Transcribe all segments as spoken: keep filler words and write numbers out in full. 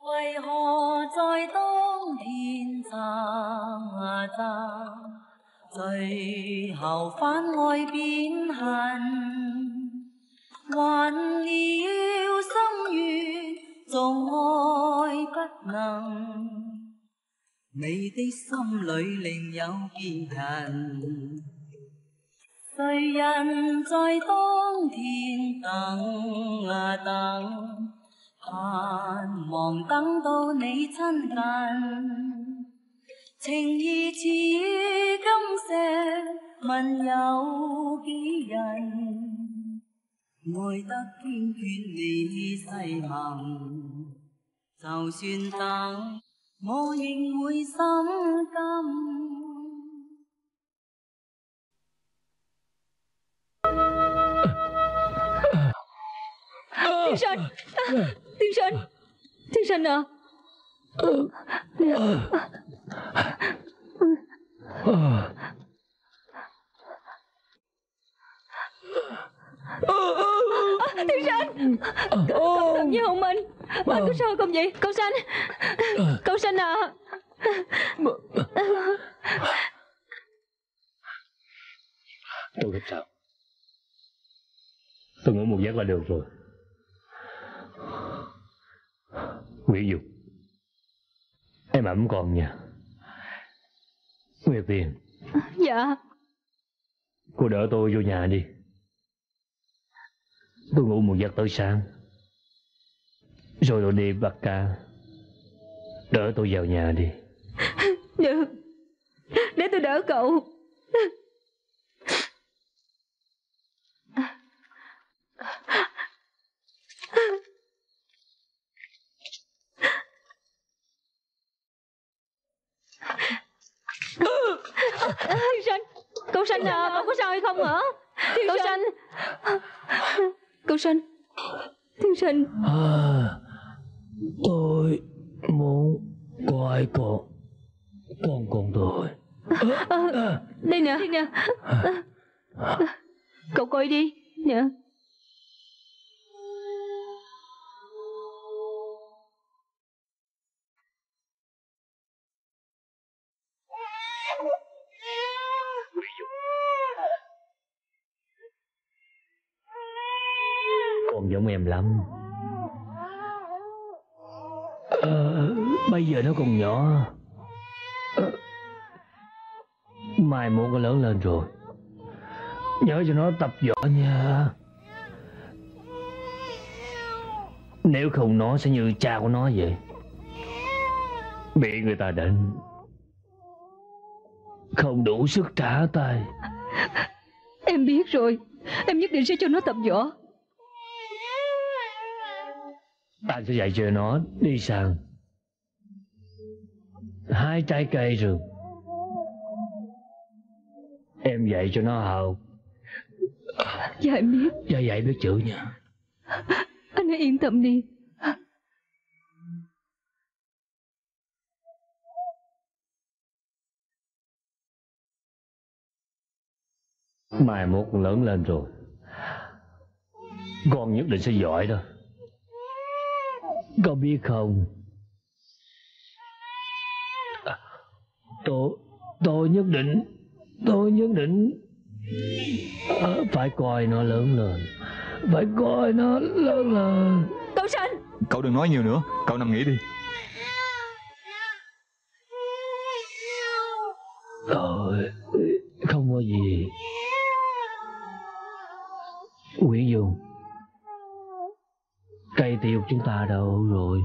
為何在當天爭啊爭，最後反愛變恨，還了心願，縱愛不能。你的心裏另有別人，誰人在當天等啊等，盼望等到你親近，情義似金石，問有幾人？愛得堅決你誓盟，就算等，我仍會心甘。 Tiên sinh, tiên sinh, tiên sinh à. Tiên sinh, cậu với Hồng Minh, có sao không vậy? Cậu Xanh, cậu Xanh à. Tôi không sao. Tôi ngủ một giấc là được rồi. Nguyễn Dung, em ẵm con nha. Nguyệt Tiền. Dạ. Cô đỡ tôi vô nhà đi. Tôi ngủ một giấc tới sáng, rồi tôi đi bắt cá. Đỡ tôi vào nhà đi. Được, để tôi đỡ cậu. Tiên sinh, cậu Xanh à, cậu có sao hay không hả? Cậu Xanh, cậu Xanh, tiên sinh. À, tôi muốn coi con con con tôi. À, đây nè, đây nè. À, cậu coi đi nè. Con giống em lắm. À, bây giờ nó còn nhỏ. À, mai mốt nó lớn lên rồi, nhớ cho nó tập võ nha. Nếu không nó sẽ như cha của nó vậy, bị người ta đánh, không đủ sức trả tay. Em biết rồi, em nhất định sẽ cho nó tập võ. Ta sẽ dạy cho nó đi săn, hái trái cây rừng. Em dạy cho nó học. Dạ em biết. Dạ dạy biết chữ nha. Anh hãy yên tâm đi. Mai mốt con lớn lên rồi, con nhất định sẽ giỏi đó. Con biết không? Tôi tôi nhất định tôi nhất định à, phải coi nó lớn lên, phải coi nó lớn lên. Cậu Xanh, cậu đừng nói nhiều nữa, cậu nằm nghỉ đi. Thôi, không có gì. Nguyễn Dung, cây tiêu chúng ta đâu rồi?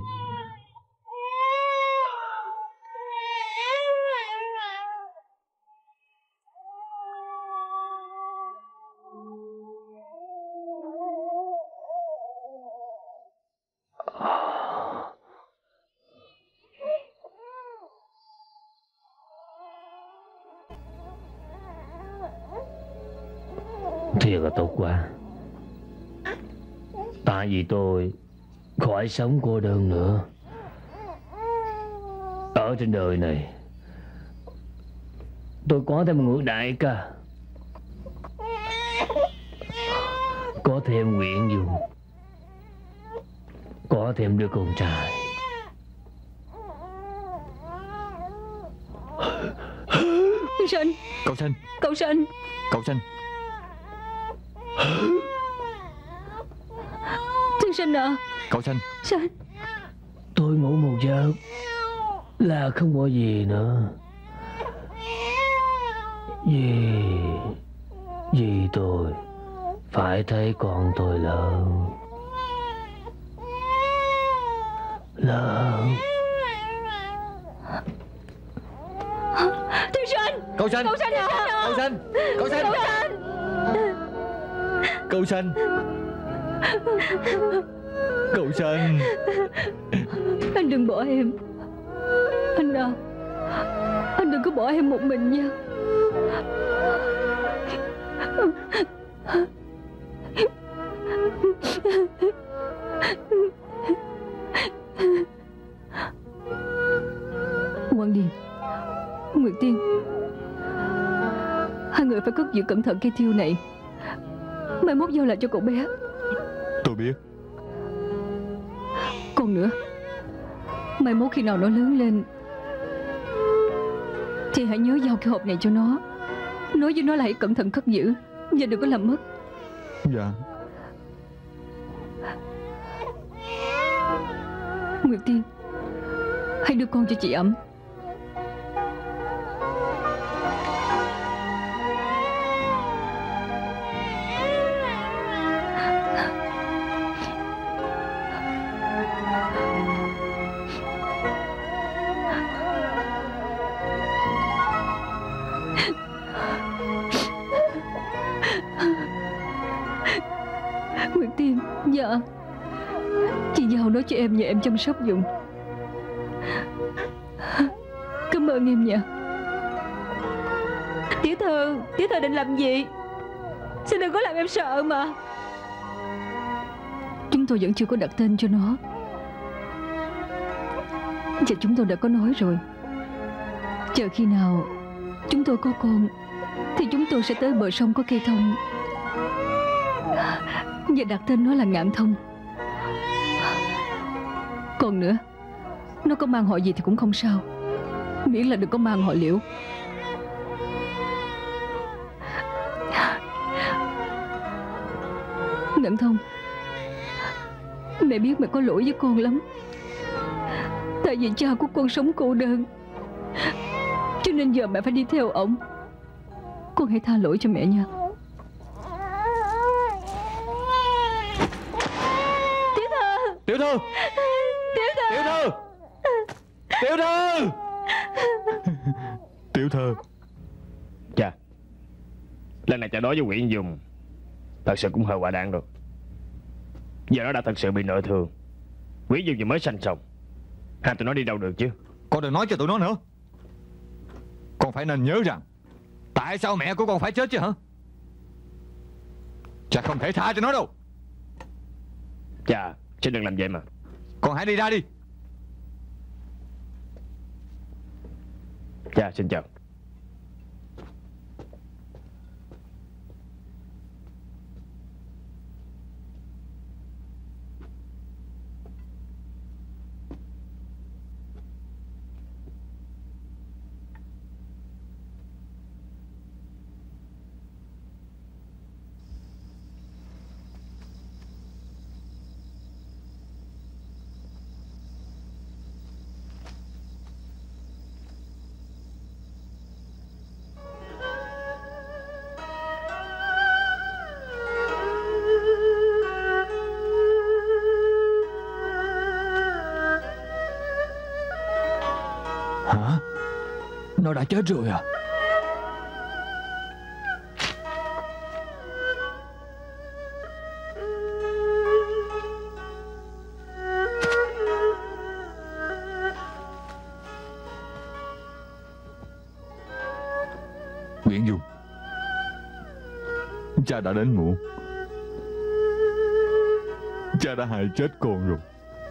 Thiệt là tốt quá. Tại vì tôi khỏi sống cô đơn nữa. Ở trên đời này tôi có thêm một người đại ca, có thêm Nguyễn Dung, có thêm đứa con trai. Tiên sinh. Cậu Sanh. Cậu Sanh. Cậu Sanh. Tiên sinh à. Cậu Sanh. Sao? Tôi ngủ một giấc là không có gì nữa. Vì Vì tôi phải thấy con tôi lớn Lớn. Tiên sinh. Cậu Sanh. Cậu Sanh à. Cậu Sanh. Cậu Sanh. Cậu Sanh. Cậu Sanh. Cậu Sanh. Anh đừng bỏ em. Anh à, anh đừng có bỏ em một mình nha. Quang Điền, Nguyệt Tiên, hai người phải cất giữ cẩn thận cây thiêu này, mai mốt giao lại cho cậu bé. Tôi biết. Còn nữa, mai mốt khi nào nó lớn lên thì hãy nhớ giao cái hộp này cho nó. Nói với nó là hãy cẩn thận cất giữ và đừng có làm mất. Dạ. Nguyệt Tiên, hãy đưa con cho chị ẩm. Nguyệt Tiên. Dạ. Chị giao nó cho em nhờ em chăm sóc giùm. Cảm ơn em nha. Tiểu thư, tiểu thư định làm gì? Xin đừng có làm em sợ mà. Chúng tôi vẫn chưa có đặt tên cho nó. Và chúng tôi đã có nói rồi, chờ khi nào chúng tôi có con thì chúng tôi sẽ tới bờ sông có cây thông và đặt tên nó là Ngạn Thông. Còn nữa, nó có mang họ gì thì cũng không sao, miễn là đừng có mang họ Liễu. Ngạn Thông, mẹ biết mẹ có lỗi với con lắm. Tại vì cha của con sống cô đơn, cho nên giờ mẹ phải đi theo ổng. Con hãy tha lỗi cho mẹ nha. Tiểu thư. Tiểu thư. Tiểu thư. Tiểu thư. Tiểu thư. Tiểu thư. Chà, lần này cha đối với Nguyễn Dung thật sự cũng hơi quả đáng rồi. Giờ nó đã thật sự bị nội thương. Nguyễn Dung vừa mới sanh xong, hai tụi nó đi đâu được chứ? Con đừng nói cho tụi nó nữa. Con phải nên nhớ rằng tại sao mẹ của con phải chết chứ hả? Cha không thể tha cho nó đâu. Cha, chứ đừng làm vậy mà. Con hãy đi ra đi. Cha xin chào. Hả? Nó đã chết rồi à? Nguyễn Dung, cha đã đến muộn. Cha đã hại chết con rồi.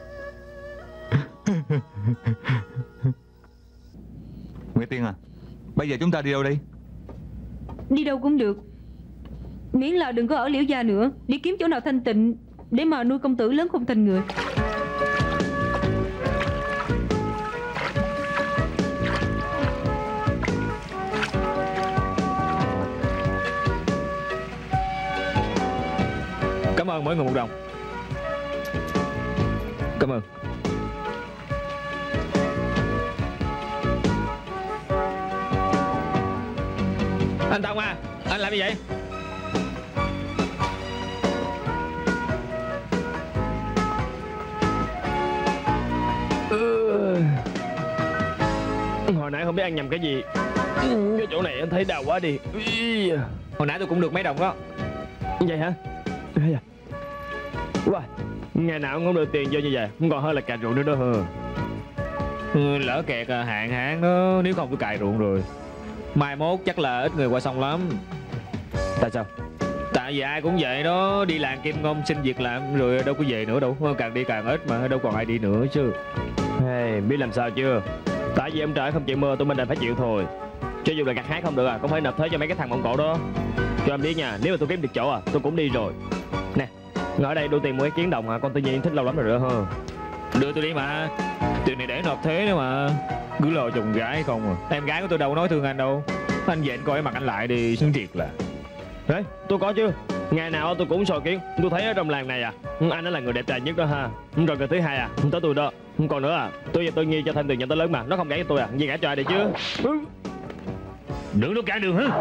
Nguyệt Tiên à, bây giờ chúng ta đi đâu đây? Đi đâu cũng được, miễn là đừng có ở Liễu gia nữa. Đi kiếm chỗ nào thanh tịnh để mà nuôi công tử lớn không thành người. ơn mỗi người một đồng. Cảm ơn. Anh Thông à, anh làm gì vậy? Ừ. Hồi nãy không biết ăn nhầm cái gì. Cái chỗ này anh thấy đau quá đi. Hồi nãy tôi cũng được mấy đồng đó. Vậy hả? Wow. Ngày nào cũng không được tiền vô như vậy, không còn hơn là cài ruộng nữa đó hả? Ừ, lỡ kẹt hạn hán đó, nếu không tôi cài ruộng rồi. Mai mốt chắc là ít người qua sông lắm. Tại sao? Tại vì ai cũng vậy đó, đi làm kim ngông xin việc làm rồi đâu có về nữa đâu, càng đi càng ít mà đâu còn ai đi nữa chứ. Hey, biết làm sao chưa? Tại vì ông trời không chịu mưa, tụi mình đành phải chịu thôi. Cho dù là gặt hái không được à, cũng phải nộp thuế cho mấy cái thằng Mông Cổ đó. Cho em biết nha, nếu mà tôi kiếm được chỗ à, tôi cũng đi rồi. Nè, ngồi ở đây đủ tiền mua cái kiến đồng à, con tự nhiên thích lâu lắm rồi đó ha. Đưa tôi đi mà, tiền này để nộp thuế nữa mà. Cứ lo chồng gái không à. Em gái của tôi đâu có nói thương anh đâu. Anh về anh coi mặt anh lại đi, xứng thiệt là. Đấy, tôi có chứ. Ngày nào tôi cũng soi kiến. Tôi thấy ở trong làng này à, anh đó là người đẹp trai nhất đó ha. Rồi người thứ hai à, tới tôi đó. Còn nữa à, tôi và tôi Nhi cho thêm tiền nhận tới lớn mà. Nó không gả cho tôi à, gì gả cho ai đây chứ. Đừng nó cản đường hả?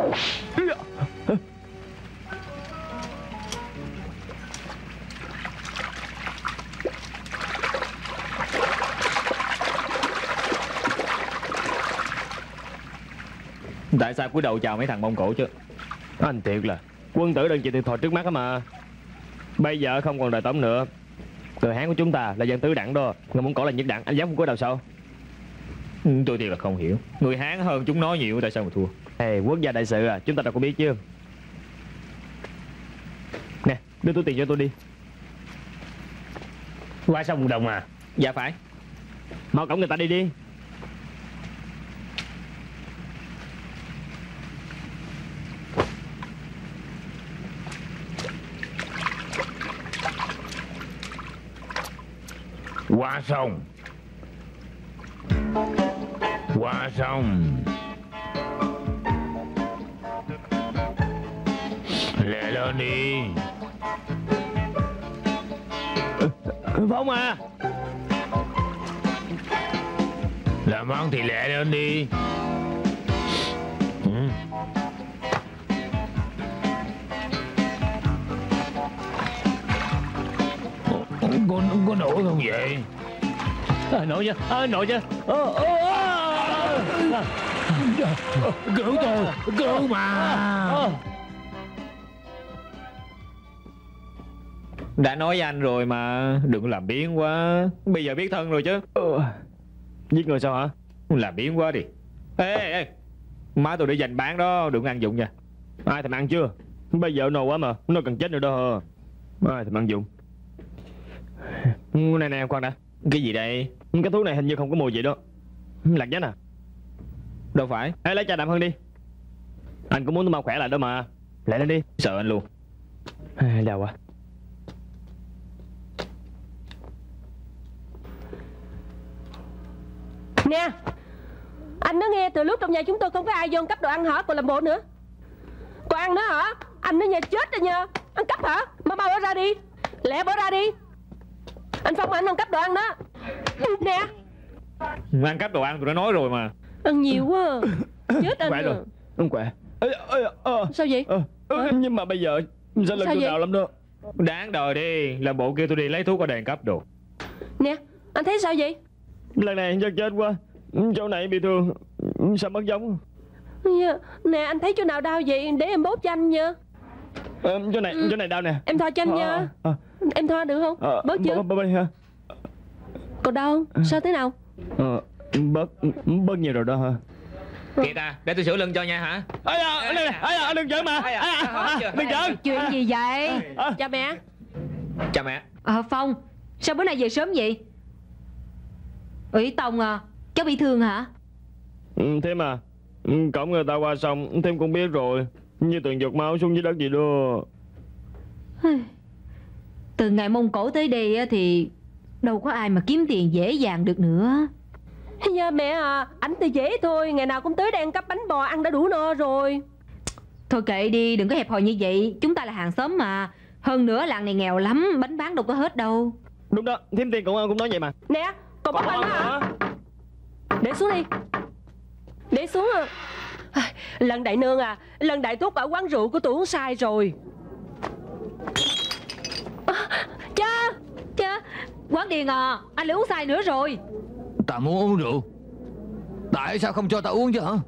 Tại sao cúi đầu chào mấy thằng Mông Cổ chứ? Anh thiệt là quân tử đơn chịu thiệt thòi trước mắt á mà. Bây giờ không còn đời Tống nữa. Người Hán của chúng ta là dân tứ đẳng đó, người Mông Cổ là nhất đẳng. Anh dám không cúi đầu sao? Ừ, tôi thiệt là không hiểu. Người Hán hơn chúng nó nhiều, tại sao mà thua? Hey, quốc gia đại sự à, chúng ta đâu có biết chứ. Nè, đưa tôi tiền cho tôi đi. Qua sông một đồng à? Dạ phải. Mau cổng người ta đi đi. Qua sông. Qua sông. Lẹ lên đi. Phong à, làm ăn thì lẹ lên đi. Ừ. Có, có nổi không vậy? à, nổi chứ, à, nổi chứ. À, à, à. Cứu tôi, cứu mà. À. Đã nói với anh rồi mà, đừng làm biến quá. Bây giờ biết thân rồi chứ. Ừ. Giết người sao hả? Làm biến quá đi. Ê, ê, ê. Má tôi để dành bán đó, đừng ăn dụng nha. Ai thèm ăn chưa? Bây giờ nô quá mà, nó cần chết nữa đó. Ai thèm ăn dụng. Này nè, khoan đã. Cái gì đây? Cái thuốc này hình như không có mùi gì đó. Lạc nhách à? Đâu phải. Ê, lấy trà đạm hơn đi. Anh cũng muốn tôi mau khỏe lại đó mà. Lại lên đi. Sợ anh luôn. Ê, đau quá. Nè, anh nói nghe, từ lúc trong nhà chúng tôi không có ai vô ăn cắp đồ ăn hả? Còn làm bộ nữa. Còn ăn nữa hả? Anh nói nhà chết rồi nha. Ăn cắp hả? Mà mau bỏ ra đi. Lẹ bỏ ra đi. Anh Phong anh ăn cắp đồ ăn đó. Nè. Ăn cắp đồ ăn tôi đã nói rồi mà. Ăn nhiều quá. Chết anh. Khỏe rồi. Không khỏe. Ê, ê, ê, sao vậy? Ê, ê, nhưng mà bây giờ sao lần tôi đau lắm đó. Đáng đời đi. Làm bộ kêu tôi đi lấy thuốc ở đèn cắp đồ. Nè, anh thấy sao vậy? Lần này chắc chết quá. Chỗ này bị thương. Sao mất giống? Nè, anh thấy chỗ nào đau vậy? Để em bóp cho anh nha. À, chỗ này, ừ. chỗ này đau nè. Em thoa cho anh à, nha à. Em thoa được không? À, bớt chưa? Bớt đi ha. Còn đau không? Sao thế nào? À, bớt, bớt nhiều rồi đó hả? Kìa ta, để tôi sửa lưng cho nha hả? Ây da, đây nè, ây da, đừng giỡn mà. Đừng giỡn. Chuyện gì vậy? À. Chào mẹ. Chào mẹ. Ờ Phong, sao bữa nay về sớm vậy? Ủy Tông à, cháu bị thương hả? Ừ, thế mà cổng người ta qua sông, thêm cũng biết rồi. Như từng giọt máu xuống dưới đất gì đó. Từ ngày Mông Cổ tới đây thì đâu có ai mà kiếm tiền dễ dàng được nữa. Dạ mẹ à, ảnh thì dễ thôi. Ngày nào cũng tới đây ăn cắp bánh bò, ăn đã đủ no rồi. Thôi kệ đi, đừng có hẹp hòi như vậy. Chúng ta là hàng xóm mà. Hơn nữa làng này nghèo lắm, bánh bán đâu có hết đâu. Đúng đó, Thím Tiên cũng cũng nói vậy mà. Nè, còn bắt anh hả? Để xuống đi. Để xuống à. Lần đại nương à, lần đại thuốc ở quán rượu của tôi uống sai rồi. À, cha, cha, Quán Điền à, anh lại uống sai nữa rồi. Ta muốn uống rượu, tại sao không cho ta uống chứ hả?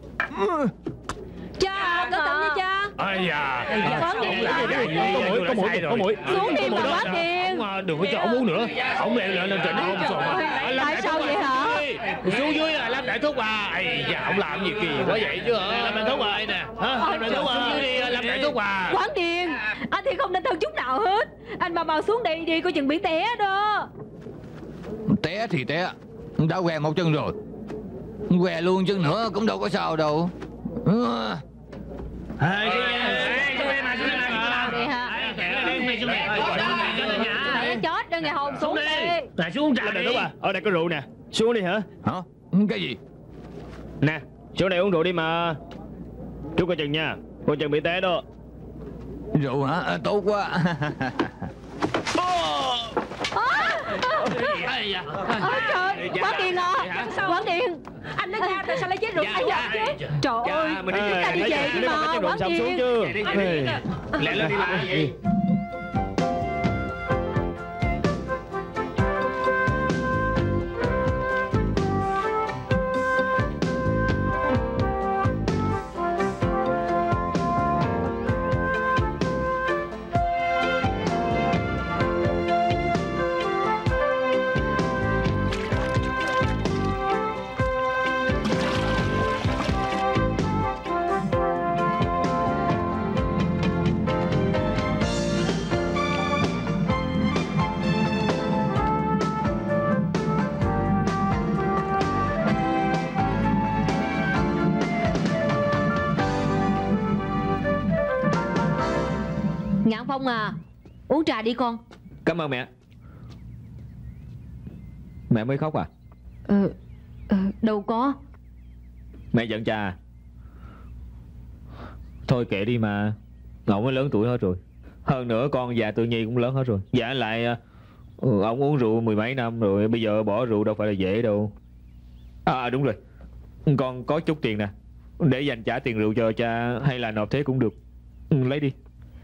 Cha, cẩn thận nha cha. Ây da, Quán Điền à. có mũi, có mũi, Xuống đi mà Quán Điền. Đừng có cho ông uống nữa. Ông lại lên trên ông rồi. Tại sao vậy hả? Xuống dưới là Lâm đại thúc à. Ây da, ông làm gì kỳ quá vậy chứ hả? Lâm đại thúc à, đây nè. Hả? Lâm đại thúc à, xuống dưới đi, Lâm đại thúc à. Quán Điền, anh thì không nên thân chút nào hết. Anh mau mau xuống đây đi, coi chừng bị té đó. Té thì té, đã què một chân rồi, què luôn chân nữa cũng đâu có sao đâu. Ê, xuống đây, xuống đây mà, xuống đây mà. Vậy hả? Mẹ chết đơn ngày hồn xuống đi. Là xuống trà đi. Ở đây có rượu nè, xuống đi hả? Hả? Cái gì? Nè, xuống đây uống rượu đi mà. Chú coi chừng nha, coi chừng bị té đó. Rượu hả? À, tốt quá. Ôi trời, Quán Điền à, Quán Điền. anh nói cha tại sao lại chết rượu anh vậy chứ? Trời ơi, chúng ta đi về đi mà, Quán Điền. Lẹ lên đi lại. Ngạn Phong à, uống trà đi con. Cảm ơn mẹ. Mẹ mới khóc à? Ờ, ờ đâu có. Mẹ giận cha à? Thôi kệ đi mà, ông mới lớn tuổi hết rồi. Hơn nữa con già Tự Nhi cũng lớn hết rồi. Dạ lại ừ, ông uống rượu mười mấy năm rồi, bây giờ bỏ rượu đâu phải là dễ đâu. À đúng rồi, con có chút tiền nè, để dành trả tiền rượu cho cha hay là nộp thế cũng được. Ừ, lấy đi.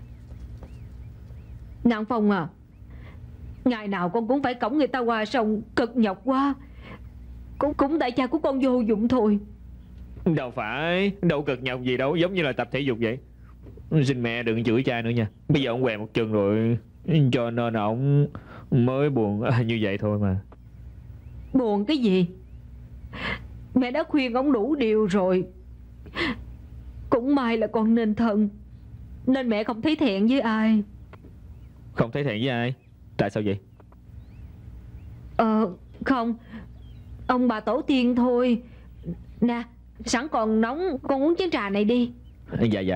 Ngạn Phong à, ngày nào con cũng phải cõng người ta qua sông, cực nhọc quá. Cũng cũng tại cha của con vô dụng thôi. Đâu phải, đâu cực nhọc gì đâu, giống như là tập thể dục vậy. Xin mẹ đừng chửi cha nữa nha. Bây giờ ông què một chân rồi, cho nên ông mới buồn như vậy thôi mà. Buồn cái gì? Mẹ đã khuyên ông đủ điều rồi. Cũng may là con nên thân, nên mẹ không thấy thẹn với ai. Không thấy thẹn với ai? Tại sao vậy? Ờ không, ông bà tổ tiên thôi. Nè, sẵn còn nóng, con uống chén trà này đi. Dạ dạ.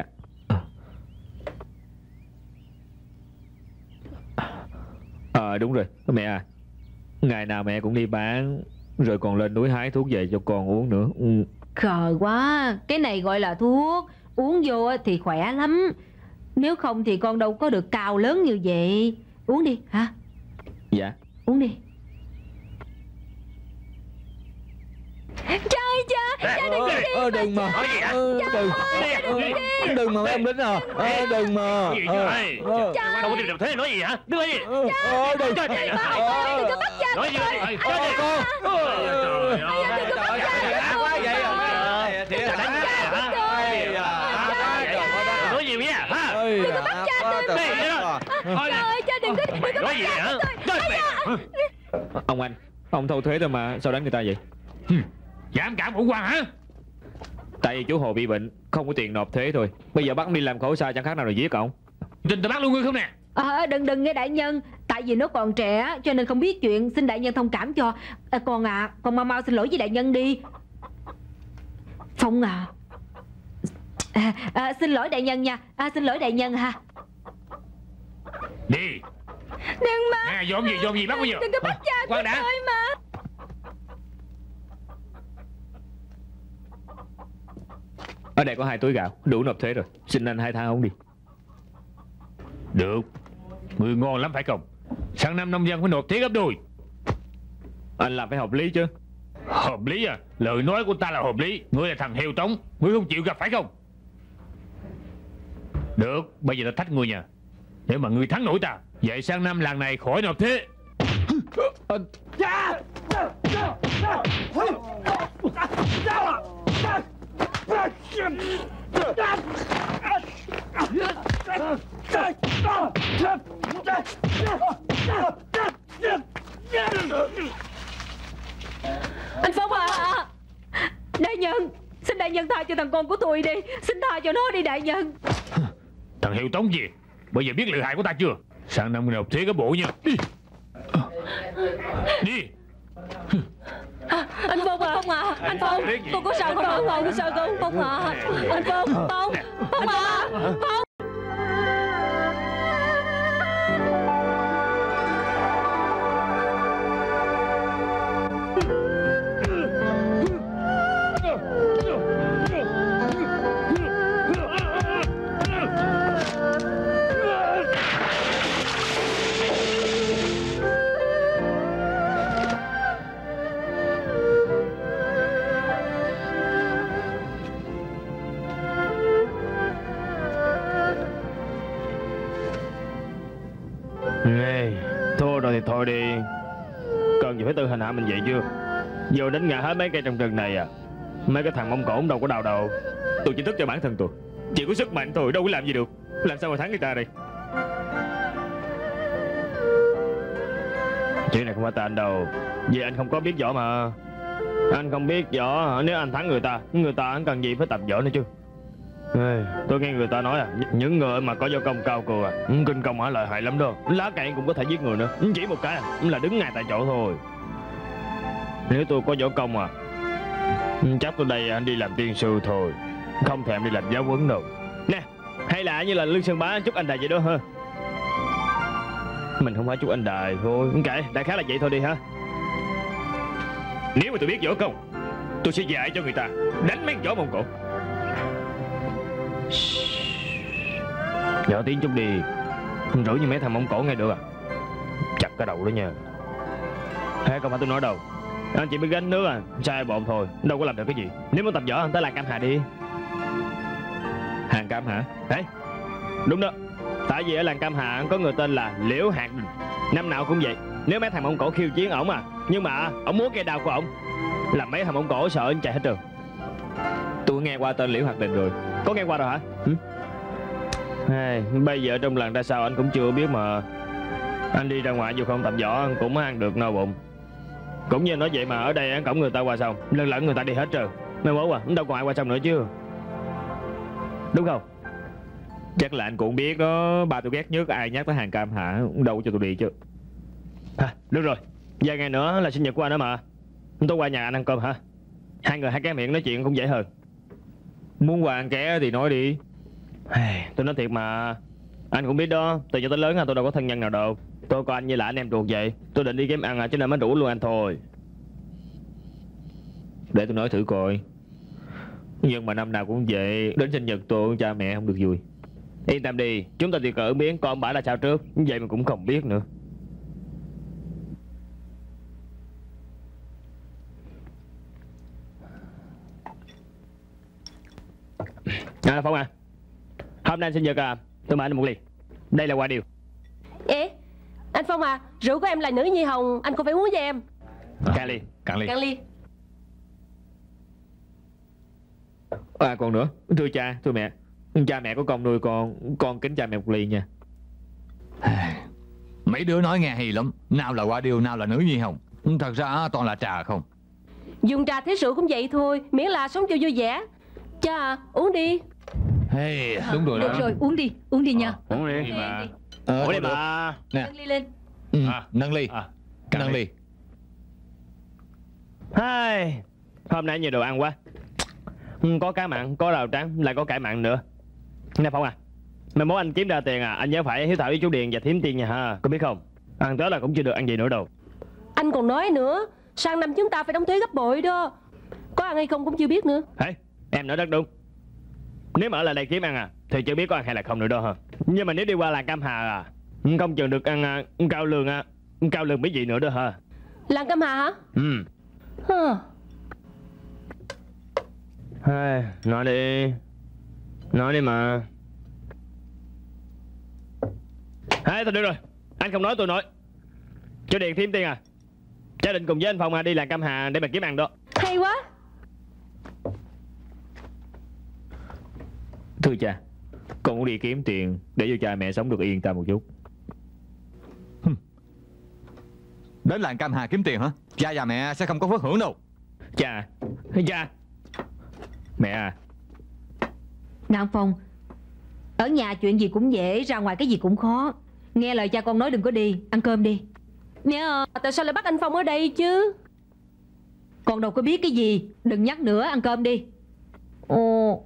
Ờ à, đúng rồi mẹ à, ngày nào mẹ cũng đi bán, rồi còn lên núi hái thuốc về cho con uống nữa. Ừ. Khờ quá, cái này gọi là thuốc, uống vô thì khỏe lắm. Nếu không thì con đâu có được cao lớn như vậy. Uống đi hả? Dạ. Uống đi. Cha ơi cha, cha đừng đi. Ờ đừng mà. Đừng. Đừng mà mấy ông lính à. Đừng mà. Đâu có tìm được thế nói gì hả? Đừng nói gì. Ờ đừng. Đừng có bắt cha. Nói gì vậy? Con. Trời ơi. Đừng có bắt cha. Quá vậy rồi. Thiệt là đánh hả? Nói gì vậy hả? Đừng có bắt cha tôi. Trời ơi cha đừng có, đừng có bắt cha tôi. Ông anh, ông thâu thuế thôi mà sao đánh người ta vậy? Dám cản phủ quan hả? Tại vì chú Hồ bị bệnh, không có tiền nộp thuế thôi. Bây giờ bắt ông đi làm khổ sai chẳng khác nào là giết cậu. Tin tôi bắt luôn ngươi không nè? À, đừng đừng nghe đại nhân. Tại vì nó còn trẻ cho nên không biết chuyện, xin đại nhân thông cảm cho. À, con à, con mau mau xin lỗi với đại nhân đi. Phong à, à, à xin lỗi đại nhân nha. À, xin lỗi đại nhân ha. Đi. Đừng mà. Nè dọn gì dọn gì bắt bây giờ. Đừng có bắt cha Khoan đã. tôi mà. Ở đây có hai túi gạo, đủ nộp thuế rồi. Xin anh hai tháng không đi. Được. Người ngon lắm phải không? Sang năm nông dân phải nộp thuế gấp đôi. Anh làm phải hợp lý chứ. Hợp lý à? Lời nói của ta là hợp lý. Ngươi là thằng heo trống, ngươi không chịu gặp phải không? Được, bây giờ ta thách ngươi nha. Nếu mà ngươi thắng nổi ta, vậy sang năm làng này khỏi nộp thuế. Anh Phong à, à đại nhân, xin đại nhân tha cho thằng con của tôi đi. Xin tha cho nó đi đại nhân. Thằng heo trống gì? Bây giờ biết lợi hại của ta chưa? Sang năm nộp thuế cái bộ nha. Đi. Đi. À, anh Phong à, Phong à, anh Phong, con có sao không? Phong, có sao không? Phong à, anh Phong, Phong, Phong à, Phong. Thua rồi thì thôi đi. Cần gì phải tự hành hạ mình vậy chưa? Giờ đánh ngã hết mấy cây trong rừng này à? Mấy cái thằng mông cổ đâu có đau đầu. Tôi chỉ tức cho bản thân tôi. Chỉ có sức mạnh thôi, đâu có làm gì được. Làm sao mà thắng người ta đây? Chuyện này không phải tại anh đâu. Vì anh không có biết võ mà. Anh không biết võ, nếu anh thắng người ta, người ta anh cần gì phải tập võ nữa chứ. Ê, tôi nghe người ta nói à, những người mà có võ công cao cường à, kinh công hả lợi hại lắm đâu. Lá cạn cũng có thể giết người nữa. Chỉ một cái à, là đứng ngay tại chỗ thôi. Nếu tôi có võ công à, chắc tôi đây anh đi làm tiên sư thôi, không thèm đi làm giáo huấn đâu. Nè, hay là như là Lương Sơn Bá chúc anh đài vậy đó ha. Mình không phải chúc anh đài thôi. Kệ, đại khái là vậy thôi đi ha. Nếu mà tôi biết võ công, tôi sẽ dạy cho người ta đánh mấy võ Mông Cổ. Nhỏ tiếng chút đi. Không rủi như mấy thằng Mông Cổ nghe được à? Chặt cái đầu đó nha. Thế không phải tôi nói đâu. Anh chỉ biết gánh nước à, sai bộn thôi, đâu có làm được cái gì. Nếu muốn tập võ anh tới làng Cam Hà đi. Hàng Cam hả? Đấy, đúng đó. Tại vì ở làng Cam Hà có người tên là Liễu Hạt Đình. Năm nào cũng vậy. Nếu mấy thằng Mông Cổ khiêu chiến ổng à, nhưng mà ổng muốn cây đao của ổng, làm mấy thằng Mông Cổ sợ anh chạy hết trường. Tôi nghe qua tên Liễu Hạt Đình rồi. Có nghe qua rồi hả? Ừ? Hey, bây giờ trong làng ra sao anh cũng chưa biết mà. Anh đi ra ngoài dù không tập võ cũng ăn được no bụng. Cũng như nói vậy mà ở đây cổng người ta qua sông, lần lẫn người ta đi hết rồi. Mấy bố à, đâu còn ai qua sông nữa chứ. Đúng không? Chắc là anh cũng biết đó. Ba tôi ghét nhất ai nhắc tới hàng Cam hả, đâu cho tôi đi chứ. À, được rồi, vài ngày nữa là sinh nhật của anh đó mà. Tôi qua nhà anh ăn cơm hả? Hai người hai cái miệng nói chuyện cũng dễ hơn. Muốn qua ăn ké thì nói đi. Tôi nói thiệt mà. Anh cũng biết đó, từ nhỏ tới lớn tôi đâu có thân nhân nào đâu. Tôi coi anh như là anh em ruột vậy. Tôi định đi kiếm ăn à, cho nên mới rủ luôn anh thôi. Để tôi nói thử coi. Nhưng mà năm nào cũng vậy, đến sinh nhật tôi cha mẹ không được vui. Yên tâm đi, chúng ta thì cỡ biến con bả là sao trước. Vậy mà cũng không biết nữa. À Phong à, hôm nay anh sinh nhật à, tôi mời anh một ly. Đây là quà điều. Ê, anh Phong à, rượu của em là nữ nhi hồng, anh cũng phải uống với em. Cạn ly. Cạn ly. Cạn ly. À còn nữa, thưa cha, thưa mẹ, cha mẹ có công nuôi con, con kính cha mẹ một ly nha. Mấy đứa nói nghe hay lắm. Nào là quả điều, nào là nữ nhi hồng. Thật ra toàn là trà không. Dùng trà thế rượu cũng vậy thôi, miễn là sống cho vui vẻ. Cha à, uống đi. Hey, đúng rồi Được đó. rồi, uống đi, uống đi nha. Uống đi. Uống đi, mà. uống đi. Ờ, Uống đi được. mà. Nè. Nâng ly lên. Ừ, À. nâng ly. À, Nâng ly. Hai, hôm nay nhiều đồ ăn quá. Có cá mặn, có rau trắng, lại có cải mặn nữa. Nè Phong à, mai mốt anh kiếm ra tiền à, anh nhớ phải hiếu thảo với chú Điền và thím Tiên nha ha. Có biết không? Ăn tới là cũng chưa được ăn gì nữa đâu. Anh còn nói nữa, sang năm chúng ta phải đóng thuế gấp bội đó. Có ăn hay không cũng chưa biết nữa. Hey, em nói rất đúng. Nếu mà ở lại đây kiếm ăn à, thì chưa biết có ăn hay là không nữa đâu hả. Nhưng mà nếu đi qua làng Cam Hà à, Không chừng được ăn à, cao lương à, cao lương mấy gì nữa đó hả? Làng Cam Hà hả? Ừ. Hừ. Hey, nói đi. Nói đi mà. Hey, thôi được rồi. Anh không nói tôi nói. Cho Điền thêm tiền à? Cha định cùng với anh Phong à, đi làng Cam Hà để mà kiếm ăn đó. Hay quá. Thưa cha, con muốn đi kiếm tiền để cho cha mẹ sống được yên tâm một chút. Đến làng Cam Hà kiếm tiền hả? Cha và mẹ sẽ không có phước hưởng đâu. Cha, cha, mẹ à. Ngạn Phong, ở nhà chuyện gì cũng dễ, ra ngoài cái gì cũng khó. Nghe lời cha con nói đừng có đi, ăn cơm đi. Mẹ à, tại sao lại bắt anh Phong ở đây chứ? Con đâu có biết cái gì. Đừng nhắc nữa, ăn cơm đi. Ồ.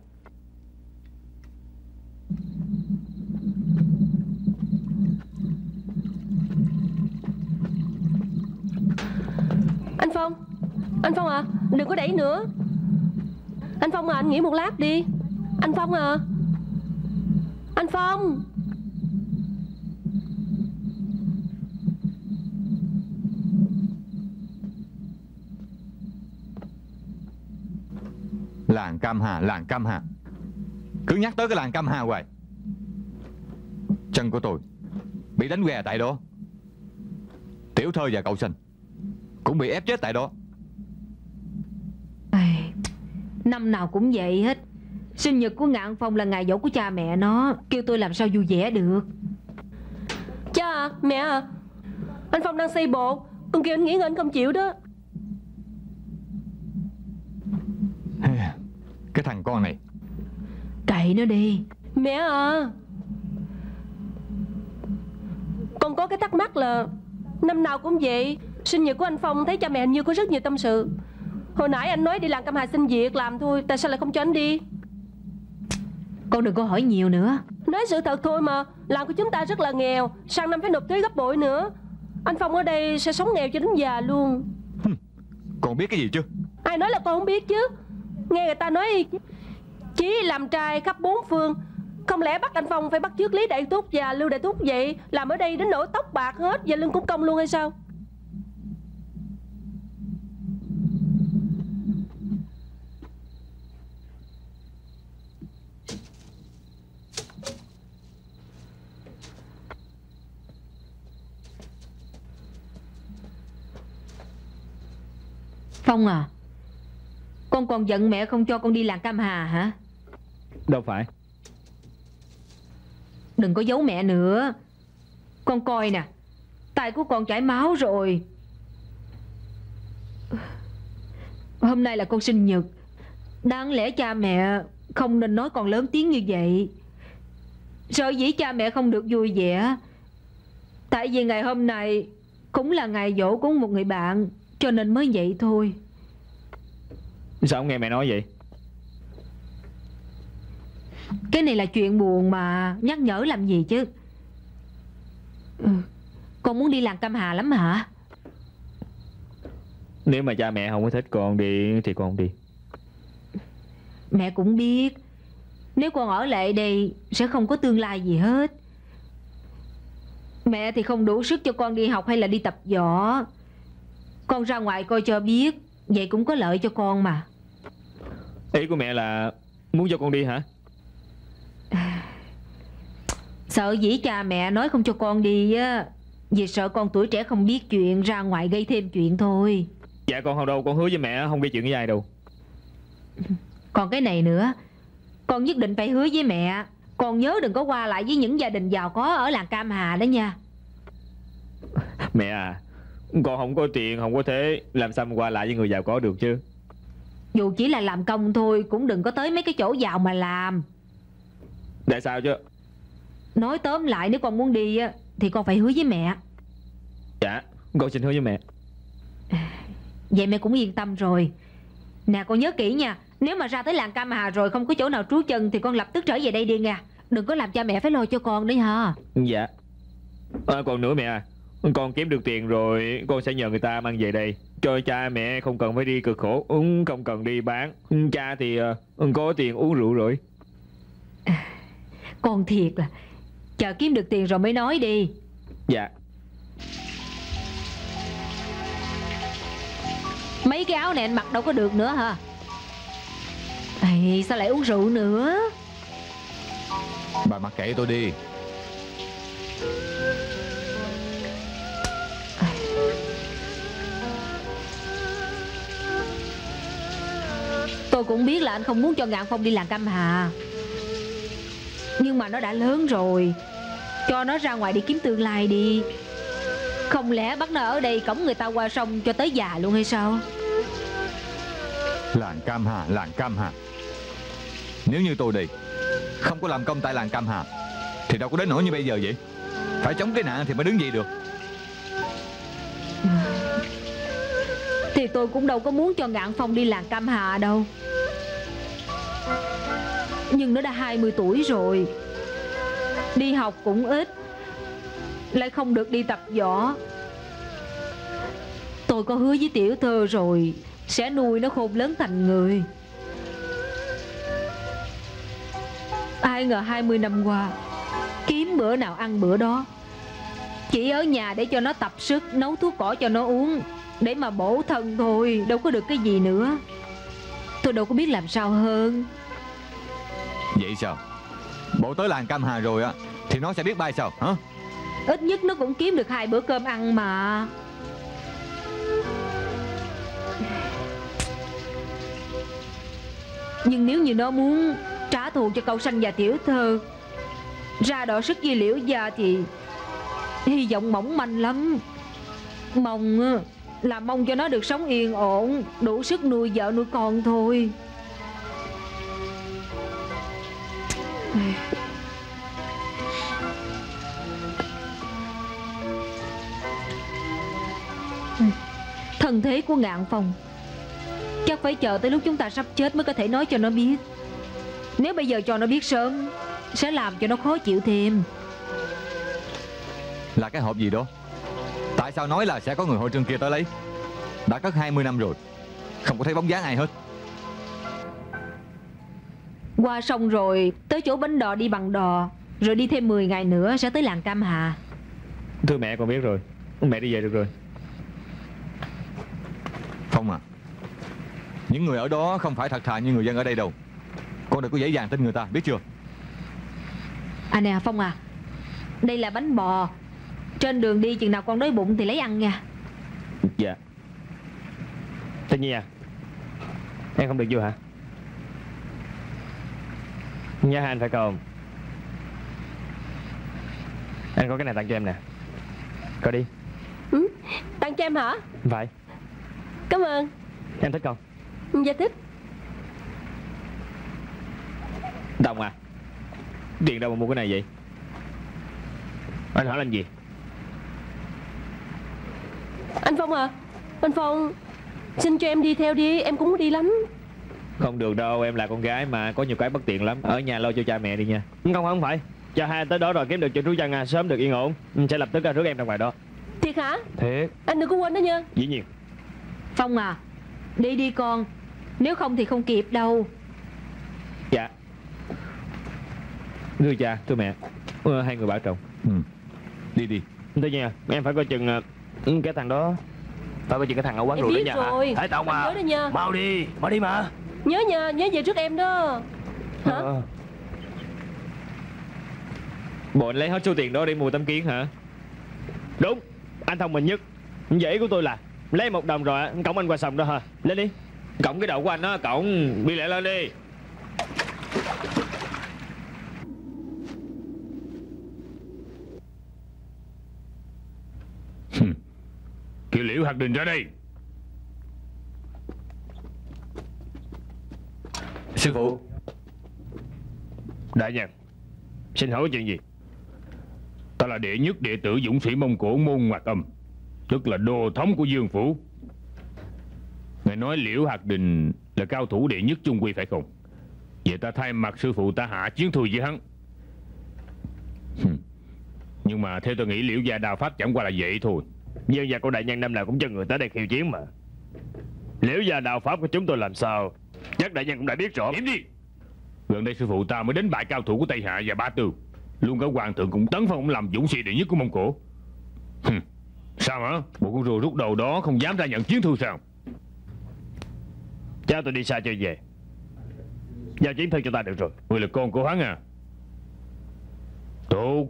Anh Phong, anh Phong à, đừng có đẩy nữa. Anh Phong à, anh nghỉ một lát đi. Anh Phong à. Anh Phong. Làng Cam Hà, làng Cam Hà, cứ nhắc tới cái làng Cam Hà hoài. Chân của tôi bị đánh què tại đó. Tiểu Thơ và cậu Sinh cũng bị ép chết tại đó. Ai, năm nào cũng vậy hết. Sinh nhật của Ngạn Phong là ngày dỗ của cha mẹ nó, kêu tôi làm sao vui vẻ được. Cha à, mẹ à, anh Phong đang xây bộ, con kêu anh nghỉ ngơi anh không chịu đó. Cái thằng con này. Kệ nó đi. Mẹ à, con có cái thắc mắc là năm nào cũng vậy, sinh nhật của anh Phong thấy cha mẹ hình như có rất nhiều tâm sự. Hồi nãy anh nói đi làng Cam Hà xin việc làm thôi, tại sao lại không cho anh đi? Con đừng có hỏi nhiều nữa. Nói sự thật thôi mà, làng của chúng ta rất là nghèo, sang năm phải nộp thuế gấp bội nữa. Anh Phong ở đây sẽ sống nghèo cho đến già luôn. Con biết cái gì chứ? Ai nói là con không biết chứ? Nghe người ta nói chí làm trai khắp bốn phương. Không lẽ bắt anh Phong phải bắt chước Lý Đại Túc và Lưu Đại Túc vậy? Làm ở đây đến nỗi tóc bạc hết và lưng cũng cong luôn hay sao? Phong à, con còn giận mẹ không cho con đi làng Cam Hà hả? Đâu phải. Đừng có giấu mẹ nữa. Con coi nè, tay của con chảy máu rồi. Hôm nay là con sinh nhật, đáng lẽ cha mẹ không nên nói con lớn tiếng như vậy. Sợ dĩ cha mẹ không được vui vẻ, tại vì ngày hôm nay cũng là ngày giỗ của một người bạn, cho nên mới vậy thôi. Sao không nghe mẹ nói vậy? Cái này là chuyện buồn mà, nhắc nhở làm gì chứ. Ừ. Con muốn đi làng Cam Hà lắm hả? Nếu mà cha mẹ không có thích con đi thì con không đi. Mẹ cũng biết, nếu con ở lại đây sẽ không có tương lai gì hết. Mẹ thì không đủ sức cho con đi học hay là đi tập võ. Con ra ngoài coi cho biết, vậy cũng có lợi cho con mà. Ý của mẹ là muốn cho con đi hả? Sợ dĩ cha mẹ nói không cho con đi á, vì sợ con tuổi trẻ không biết chuyện, ra ngoài gây thêm chuyện thôi. Dạ con không đâu, con hứa với mẹ không gây chuyện với ai đâu. Còn cái này nữa, con nhất định phải hứa với mẹ, con nhớ đừng có qua lại với những gia đình giàu có ở làng Cam Hà đó nha. Mẹ à, con không có tiền, không có thế, làm sao mà qua lại với người giàu có được chứ? Dù chỉ là làm công thôi, cũng đừng có tới mấy cái chỗ giàu mà làm. Tại sao chứ? Nói tóm lại, nếu con muốn đi á thì con phải hứa với mẹ. Dạ, con xin hứa với mẹ. Vậy mẹ cũng yên tâm rồi. Nè con nhớ kỹ nha, nếu mà ra tới làng Cam Hà rồi không có chỗ nào trú chân thì con lập tức trở về đây đi nha. Đừng có làm cha mẹ phải lo cho con đấy hả? Dạ. À, còn nữa mẹ à, con kiếm được tiền rồi con sẽ nhờ người ta mang về đây, cho cha mẹ không cần phải đi cực khổ, không cần đi bán. Cha thì uh, có tiền uống rượu rồi. À, con thiệt là chờ kiếm được tiền rồi mới nói đi. Dạ. Mấy cái áo này anh mặc đâu có được nữa hả? Ây, sao lại uống rượu nữa? Bà mặc kệ tôi đi. Tôi cũng biết là anh không muốn cho Ngạn Phong đi làm Cam Hà, nhưng mà nó đã lớn rồi, cho nó ra ngoài đi kiếm tương lai đi. Không lẽ bắt nó ở đây cõng người ta qua sông cho tới già luôn hay sao? Làng Cam Hà, làng Cam Hà. Nếu như tôi đi không có làm công tại làng Cam Hà thì đâu có đến nỗi như bây giờ vậy. Phải chống cái nạn thì mới đứng dậy được. Thì tôi cũng đâu có muốn cho Ngạn Phong đi làng Cam Hà đâu, nhưng nó đã hai mươi tuổi rồi, đi học cũng ít, lại không được đi tập võ. Tôi có hứa với tiểu thơ rồi, sẽ nuôi nó khôn lớn thành người. Ai ngờ hai mươi năm qua kiếm bữa nào ăn bữa đó, chỉ ở nhà để cho nó tập sức, nấu thuốc cỏ cho nó uống để mà bổ thân thôi, đâu có được cái gì nữa. Tôi đâu có biết làm sao hơn. Vậy sao? Bộ tới làng Cam Hà rồi á thì nó sẽ biết bay sao hả? Ít nhất nó cũng kiếm được hai bữa cơm ăn mà. Nhưng nếu như nó muốn trả thù cho Cậu Sanh và tiểu thơ, ra đọ sức với Liễu gia thì hy vọng mỏng manh lắm. Mong là mong cho nó được sống yên ổn, đủ sức nuôi vợ nuôi con thôi. Thân thế của Ngạn Phong chắc phải chờ tới lúc chúng ta sắp chết mới có thể nói cho nó biết. Nếu bây giờ cho nó biết sớm sẽ làm cho nó khó chịu thêm. Là cái hộp gì đó? Tại sao nói là sẽ có người hội trương kia tới lấy? Đã cất hai mươi năm rồi, không có thấy bóng dáng ai hết. Qua sông rồi tới chỗ bến đò đi bằng đò, rồi đi thêm mười ngày nữa sẽ tới làng Cam Hà. Thưa mẹ, con biết rồi. Mẹ đi về được rồi. Phong à, những người ở đó không phải thật thà như người dân ở đây đâu. Con đừng có dễ dàng tin người ta, biết chưa? À nè Phong à, đây là bánh bò, trên đường đi chừng nào con đói bụng thì lấy ăn nha. Dạ. Tất nhiên à, em không được vô hả? Nhớ anh phải không? Anh có cái này tặng cho em nè. Coi đi. Ừ, tặng cho em hả? Phải. Cảm ơn. Em thích không? Dạ thích. Đồng à, tiền đâu mà mua cái này vậy? Anh hỏi làm gì? Anh Phong à, anh Phong xin cho em đi theo đi, em cũng muốn đi lắm. Không được đâu, em là con gái mà, có nhiều cái bất tiện lắm. Ở nhà lo cho cha mẹ đi nha. Không không phải, cho hai anh tới đó rồi kiếm được chuyện trú chân à, sớm được yên ổn, sẽ lập tức ra rước em ra ngoài đó. Thiệt hả? Thiệt. Anh đừng có quên đó nha. Dĩ nhiên. Phong à, đi đi con, nếu không thì không kịp đâu. Dạ. Thưa cha, thưa mẹ, ờ, hai người bảo trọng. Ừ. Đi đi. Tất nhiên à, em phải coi chừng uh, cái thằng đó. Phải coi chừng cái thằng ở quán Em rượu đó biết nha. rồi. Thái Tông Anh à, nhớ đó nha. mau đi, mau đi mà. Nhớ nha, nhớ về trước em đó. Hả? Ờ. Bộ anh lấy hết số tiền đó để mua tấm kiến hả? Đúng, anh thông minh nhất. Dễ của tôi là lấy một đồng rồi cõng anh qua sông đó hả? Lên đi. Cổng cái đầu của anh á, cổng đi lại lên đi. Kêu Liễu Hạt Đình ra đây. Sư phụ. Đại nhân, xin hỏi chuyện gì? Ta là đệ nhất đệ tử dũng sĩ Mông Cổ Môn Ngoạc Âm, tức là đô thống của Dương Phủ. Ngài nói Liễu Hạt Đình là cao thủ đệ nhất Trung Quy phải không? Vậy ta thay mặt sư phụ ta hạ chiến thôi với hắn. Nhưng mà theo tôi nghĩ Liễu gia đao pháp chẳng qua là vậy thôi. Dân gia của đại nhân năm nào cũng cho người tới đây khiêu chiến mà. Liễu gia đạo pháp của chúng tôi làm sao, chắc đại nhân cũng đã biết rõ. Im đi. Gần đây sư phụ ta mới đánh bại cao thủ của Tây Hạ và Ba Tư. Luôn cả hoàng thượng cũng tấn phong ông làm dũng sĩ đệ nhất của Mông Cổ. Sao hả? Bộ con rùa rút đầu đó không dám ra nhận chiến thư sao? Cha tôi đi xa chơi về, giao chiến thư cho ta được rồi. Ngươi là con của hắn à? Tốt.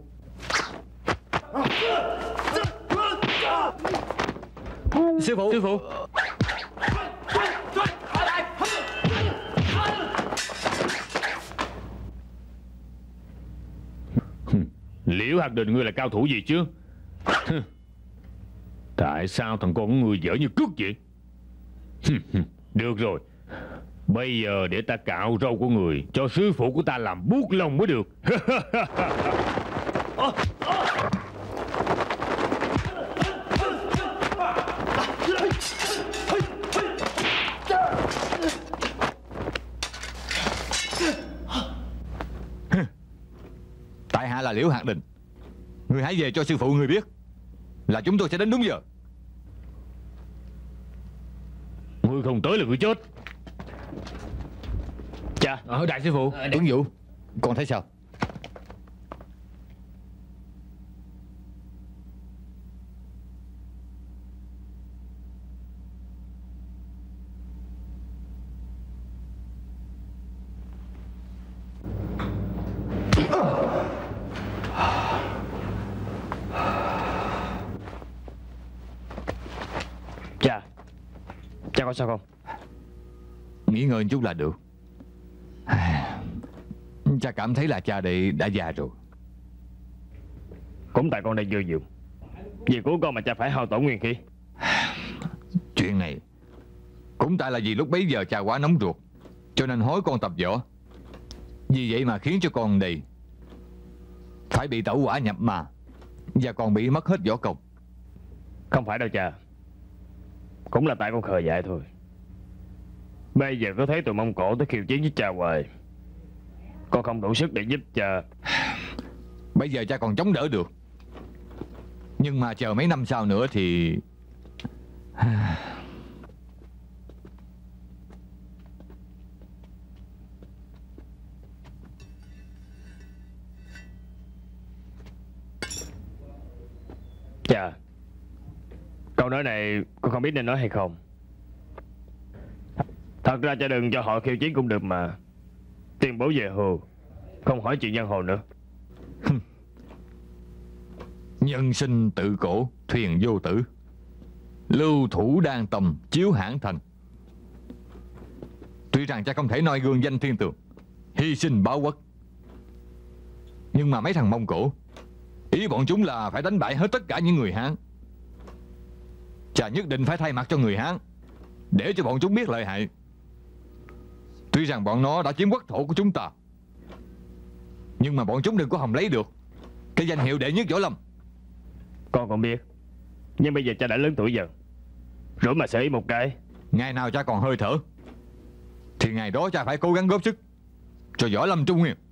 Sư phụ. Sư phụ. Liễu Hạt Đình, ngươi là cao thủ gì chứ? Tại sao thằng con của ngươi dở như cước vậy? Được rồi, bây giờ để ta cạo râu của người cho sư phụ của ta làm buốt lông mới được. Tại hạ là Liễu Hạt Đình. Người hãy về cho sư phụ người biết là chúng tôi sẽ đến đúng giờ. Ngươi không tới là ngươi chết. Cha. Ờ, đại sư phụ. Tuấn Vũ, con thấy sao? Cha, cha có sao không? Nghỉ ngơi chút là được. Cha cảm thấy là cha đệ đã già rồi. Cũng tại con đang vô dụng. Vì của con mà cha phải hao tổn nguyên khí. Chuyện này cũng tại là vì lúc bấy giờ cha quá nóng ruột, cho nên hối con tập võ. Vì vậy mà khiến cho con đây phải bị tẩu hỏa nhập ma, và còn bị mất hết võ công. Không phải đâu cha, cũng là tại con khờ dại thôi. Bây giờ có thấy tụi Mông Cổ tới khiêu chiến với cha hoài, con không đủ sức để giúp cha. Bây giờ cha còn chống đỡ được, nhưng mà chờ mấy năm sau nữa thì... Cha, câu nói này con không biết nên nói hay không. Thật ra cha đừng cho họ khiêu chiến cũng được mà. Tuyên bố về hồ, không hỏi chuyện giang hồ nữa. Nhân sinh tự cổ, thuyền vô tử. Lưu thủ đan tầm, chiếu hãn thành. Tuy rằng cha không thể noi gương danh thiên tường, hy sinh báo quốc, nhưng mà mấy thằng Mông Cổ, ý bọn chúng là phải đánh bại hết tất cả những người Hán. Cha nhất định phải thay mặt cho người Hán, để cho bọn chúng biết lợi hại. Tuy rằng bọn nó đã chiếm quốc thổ của chúng ta, nhưng mà bọn chúng đừng có hòng lấy được cái danh hiệu đệ nhất võ lâm. Con còn biết, nhưng bây giờ cha đã lớn tuổi dần, rủi mà sơ ý một cái. Ngày nào cha còn hơi thở thì ngày đó cha phải cố gắng góp sức cho võ lâm Trung Nguyên.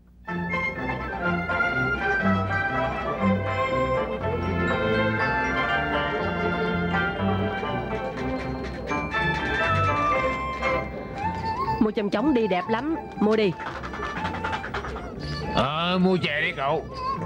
Mua châm chóng đi, đẹp lắm. Mua đi. Ờ, mua chè đi cậu.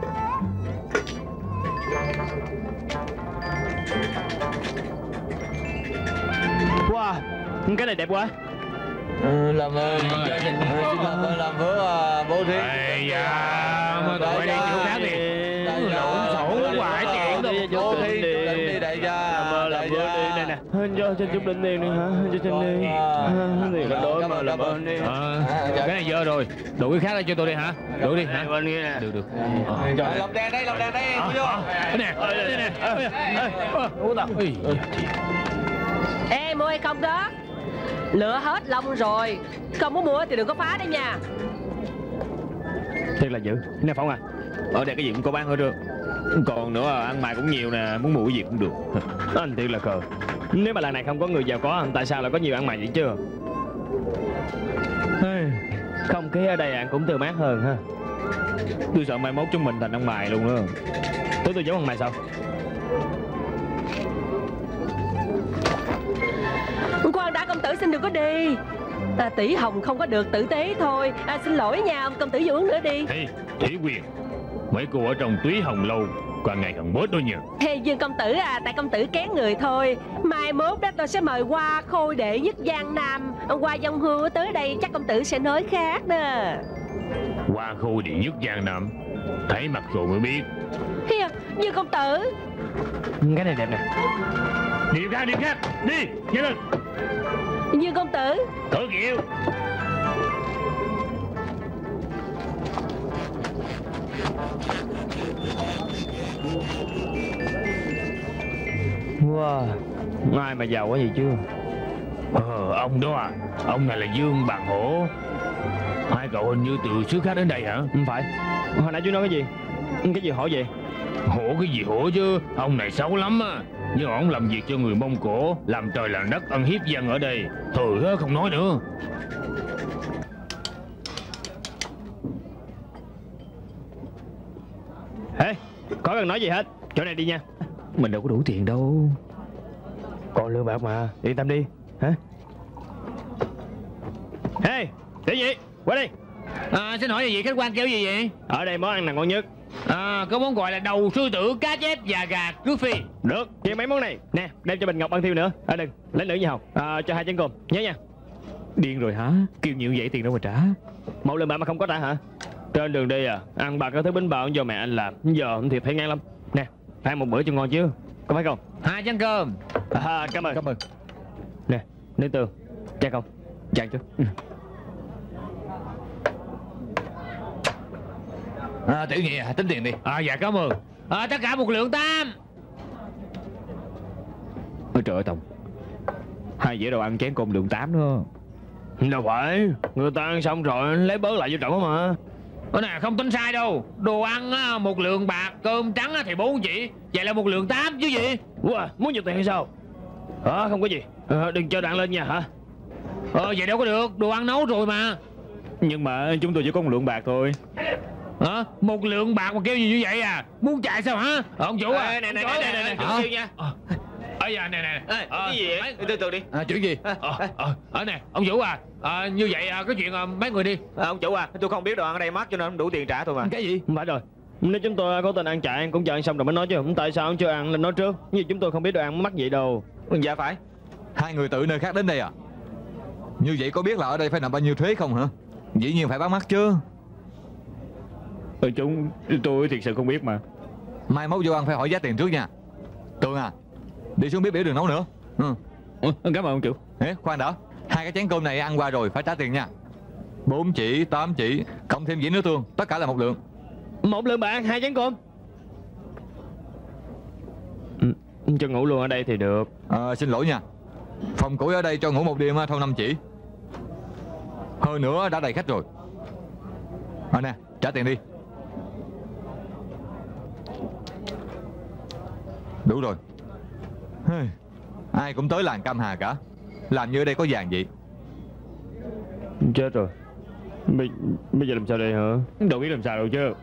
Wow, cái này đẹp quá. Ừ, làm ơn, xin làm ơn làm phước à, bố thí. Ây da, mà tụi đi chỗ khác đi. Lộn xộn quá chuyện đâu. Bố thí đi đại gia. Làm ơn làm phước đi, này nè. Cho cho chút linh tiền đi hả? Cho chân đi. Thì là đối mà làm ơn đi. Ờ, cái này dơ rồi. Đủ cái khác đây cho tôi đi hả? Đủ đi hả? Bên kia nè. Được được. Lồng đèn đây, lồng đèn đây, vô. Đây nè, đây nè. Uống tao. Ê, mua hay không đó? Lựa hết lông rồi. Không muốn mua thì đừng có phá đấy nha. Thiệt là dữ. Nè Phong à, Ở đây cái gì cũng có bán hết trơn. Còn nữa ăn mày cũng nhiều nè, muốn mua cái gì cũng được. anh thiệt là khờ. Nếu mà lần này không có người giàu có, tại sao lại có nhiều ăn mày vậy chứ? Không khí ở đây ăn cũng tươi mát hơn ha. Tôi sợ mai mốt chúng mình thành ăn mày luôn đó. Tôi tôi giống ăn mày sao? Khoan đã công tử, xin đừng có đi. À, tỷ hồng không có được tử tế thôi. À, xin lỗi nha, ông công tử vô uống nữa đi. Hey, Thủy Quyền, mấy cô ở trong Túy Hồng Lâu càng ngày càng bớt đó nha. Hey, Dương công tử à, tại công tử kén người thôi. Mai mốt đó tôi sẽ mời Hoa Khôi đệ nhất Giang Nam, Hoa Dông Hương tới đây, chắc công tử sẽ nói khác đó. Hoa Khôi đệ nhất Giang Nam, thấy mặt rồi mới biết. Hey, Dương công tử. Cái này đẹp nè. Đi ra, đi khác, đi, nhanh lên. Dương công tử. Thử kiệu. Wow, ai mà giàu quá vậy chứ. Ờ, ông đó à, ông này là Dương Bàn Hổ. Hai cậu hình như từ xứ khác đến đây hả? Không phải. Hồi nãy chú nói cái gì? Cái gì hổ vậy? Hổ cái gì hổ chứ, ông này xấu lắm á. Nhưng ông làm việc cho người Mông Cổ, làm trời làm đất, ăn hiếp dân ở đây. Thôi không nói nữa. Ê, có cần nói gì hết, chỗ này đi nha. Mình đâu có đủ tiền đâu. Còn lương bạc mà, yên tâm đi. Hả? Ê, tiểu nhị, qua đây. À, xin hỏi gì khách quan kêu gì vậy? Ở đây món ăn nào ngon nhất? À, có món gọi là đầu sư tử, cá chép và gà rước phi. Được, chia mấy món này. Nè, đem cho Bình Ngọc ăn thiêu nữa. À đừng, lấy nữa nha Hồng. À, cho hai chén cơm, nhớ nha. Điên rồi hả? Kêu nhiều vậy tiền đâu mà trả. Một lần bạc mà không có trả hả? Trên đường đi à, ăn bạc có thứ bánh bao do mẹ anh làm. Giờ thì phải ngang lắm. Nè, ăn một bữa cho ngon chứ, có phải không? Hai chén cơm. À, cảm ơn. Cảm ơn. Nè, Lý Tường, cha không? Chàng chứ. Ừ. À, tiểu nhị à, tính tiền đi. À dạ cảm ơn. À, tất cả một lượng tam. Ôi trời ơi Tòng, hai dĩa đồ ăn chén cơm lượng tám nữa. Đâu phải, người ta ăn xong rồi lấy bớt lại vô trọng mà. Cái này không tính sai đâu. Đồ ăn á, một lượng bạc, cơm trắng á, thì bốn chỉ. Vậy là một lượng tám chứ gì. Wow, muốn nhiều tiền hay sao? À, không có gì. À, đừng cho đạn lên nha hả? Ờ vậy đâu có được, đồ ăn nấu rồi mà. Nhưng mà chúng tôi chỉ có một lượng bạc thôi. Hả? Một lượng bạc mà kêu gì như vậy à? Muốn chạy sao hả? Ờ, ông chủ à? Ê, nè, nè, ông chủ nè, à? nè, nè, Hả? chịu nha. Ờ dạ nè nè. Ê, cái gì vậy? Từ từ đi. À, chuyện gì? Ờ ờ ờ nè, ông chủ à, à như vậy à, cái chuyện à, mấy người đi. À, ông chủ à, tôi không biết đồ ăn ở đây mắc cho nên không đủ tiền trả thôi mà. Cái gì? Không phải rồi. Nếu chúng tôi có tình ăn chạy cũng chờ ăn xong rồi mới nói chứ. Tại sao ông chưa ăn lên nói trước? Như chúng tôi không biết đồ ăn mắc vậy đâu. Dạ phải. Hai người từ nơi khác đến đây à? Như vậy có biết là ở đây phải nộp bao nhiêu thuế không hả? Dĩ nhiên phải bán mắc chứ. Ờ, chúng tôi thiệt sự không biết mà. Mai mốt vô ăn phải hỏi giá tiền trước nha. Tường à, đi xuống bếp để đường nấu nữa. Ừ. Ủa, cảm ơn ông chủ. Ê, khoan đã, hai cái chén cơm này ăn qua rồi phải trả tiền nha. Bốn chỉ, tám chỉ, cộng thêm dĩa nước tương, tất cả là một lượng. Một lượng bạc, hai chén cơm. Ừ, cho ngủ luôn ở đây thì được. À, xin lỗi nha, phòng củi ở đây cho ngủ một đêm thôi năm chỉ. Hơn nữa đã đầy khách rồi. À nè, trả tiền đi. Đủ rồi. Hey, ai cũng tới làng Cam Hà cả. Làm như ở đây có vàng vậy. Chết rồi. Bây, bây giờ làm sao đây hả? Đâu biết làm sao đâu chứ.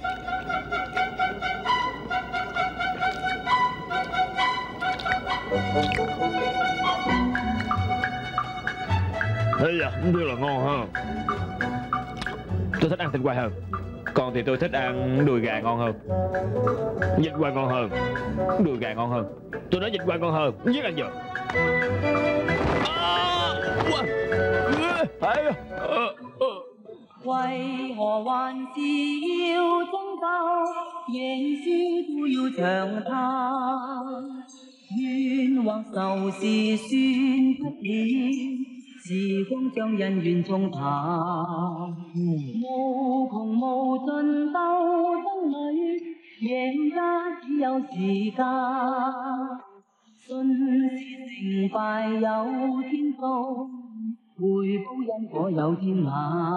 Ây da, không biết là ngon ha. Tôi thích ăn thịt quay hơn. Còn thì tôi thích ăn đùi gà ngon hơn. Vịt quay ngon hơn. Đùi gà ngon hơn. Tôi nói vịt quay ngon hơn. Giết anh giờ. 為何還是要爭鬥，贏輸都要長嘆。怨或仇是算不了，時光將恩怨沖淡。無窮無盡鬥爭裏，贏家只有時間。信是成敗有天數。回報因果有天眼，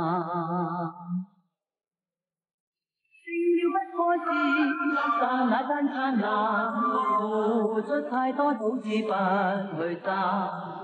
勝了不該是剎那間燦爛，付出太多早知不去爭。